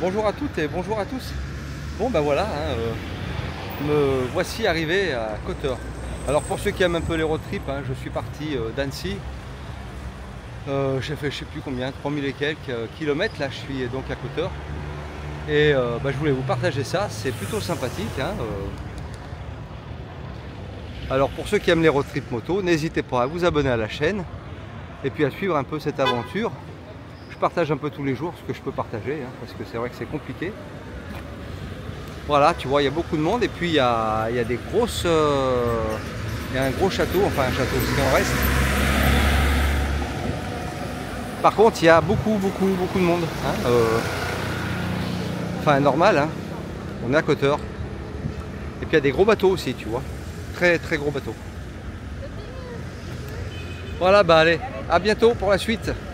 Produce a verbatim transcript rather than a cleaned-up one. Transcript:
Bonjour à toutes et bonjour à tous. Bon ben voilà, hein, euh, me voici arrivé à Cotteur. Alors pour ceux qui aiment un peu les road trips, hein, je suis parti euh, d'Annecy. Euh, J'ai fait je sais plus combien, trois mille et quelques euh, kilomètres. Là je suis donc à Cotteur. Et euh, bah, je voulais vous partager ça, c'est plutôt sympathique. Hein, euh. Alors pour ceux qui aiment les road trips moto, n'hésitez pas à vous abonner à la chaîne et puis à suivre un peu cette aventure. Je partage un peu tous les jours ce que je peux partager, hein, parce que c'est vrai que c'est compliqué. Voilà, tu vois, il y a beaucoup de monde et puis il y a, il y a des grosses... euh, il y a un gros château, enfin un château, ce qui en reste. Par contre, il y a beaucoup, beaucoup, beaucoup de monde. Hein, euh, enfin, normal, hein, on est à Cotteur. Et puis il y a des gros bateaux aussi, tu vois. Très, très gros bateaux. Voilà, bah allez, à bientôt pour la suite.